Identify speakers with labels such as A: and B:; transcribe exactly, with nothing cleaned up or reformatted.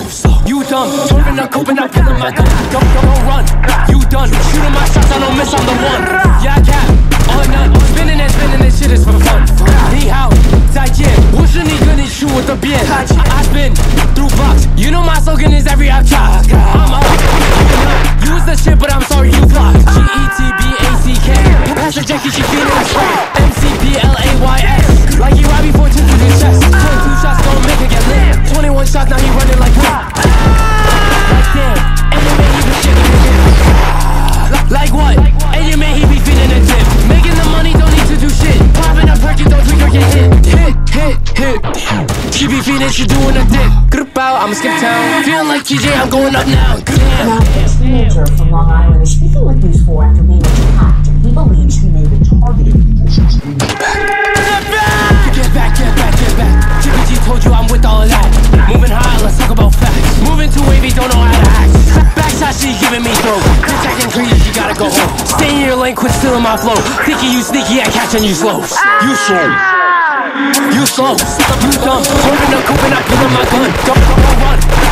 A: You dumb, swerving a coupe and I pull my gun. Don't, don't, don't run, you done. Shooting my shots, I don't miss, I'm the one. Yeah, I cap, all none. Spinning and spinning, this shit is for fun. Ni hao, 再见，我是你跟你去我的边。I spin through blocks, you know my slogan is every I've tried. I'm up, use the shit, but I'm sorry you flock. G E T B A C K, pass the Jackie, she feeling the straight. M C P L A Y S, like he robbed me fourteen to his chest. twenty-two shots, don't make it get lit. twenty-one shots, now he running like what? Like damn, and your man he be shaking the dip. Like what? And your man he be feeding the dip. Making the money, don't need to do shit. Popping a perky, don't tweak or get hit. Hit, hit, hit. She be feeding, she doing a dip. Grip out, I'ma skip town. Feeling like T J, I'm going up now. Damn.
B: Now, this teenager from Long Island is speaking with News four after being attacked, and he believes he may be targeted because he's being attacked.
A: Get back, get back, get back. G P G told you I'm with all of that. Moving high, let's talk about facts. Moving too wavy, don't know how to act. Backside, she giving me throw. Bitch acting greedy, you gotta go home. Stay in your lane, quit stealing my flow. Thinking you sneaky, I catching you slow. You slow. You slow. You dumb. Swerving a coupe and I pull on my gun. Don't, don't run.